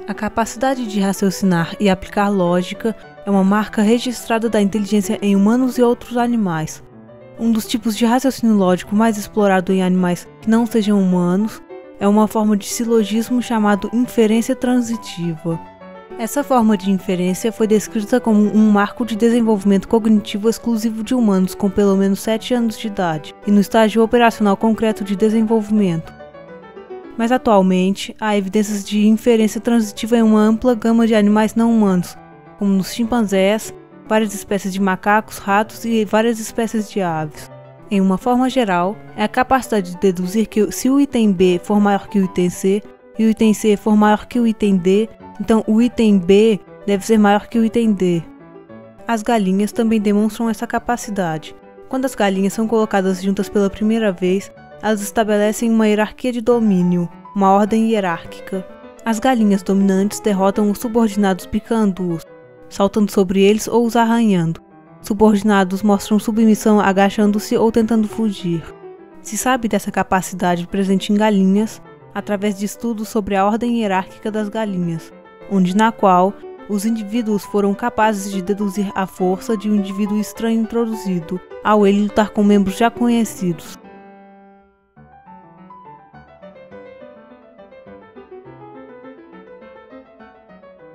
A capacidade de raciocinar e aplicar lógica é uma marca registrada da inteligência em humanos e outros animais. Um dos tipos de raciocínio lógico mais explorado em animais que não sejam humanos é uma forma de silogismo chamado inferência transitiva. Essa forma de inferência foi descrita como um marco de desenvolvimento cognitivo exclusivo de humanos com pelo menos 7 anos de idade e no estágio operacional concreto de desenvolvimento. Mas atualmente, há evidências de inferência transitiva em uma ampla gama de animais não humanos, como nos chimpanzés, várias espécies de macacos, ratos e várias espécies de aves. Em uma forma geral, é a capacidade de deduzir que se o item B for maior que o item C e o item C for maior que o item D, então o item B deve ser maior que o item D. As galinhas também demonstram essa capacidade. Quando as galinhas são colocadas juntas pela primeira vez, elas estabelecem uma hierarquia de domínio, uma ordem hierárquica. As galinhas dominantes derrotam os subordinados picando-os, saltando sobre eles ou os arranhando. Subordinados mostram submissão agachando-se ou tentando fugir. Se sabe dessa capacidade presente em galinhas através de estudos sobre a ordem hierárquica das galinhas, na qual os indivíduos foram capazes de deduzir a força de um indivíduo estranho introduzido, ao ele lutar com membros já conhecidos.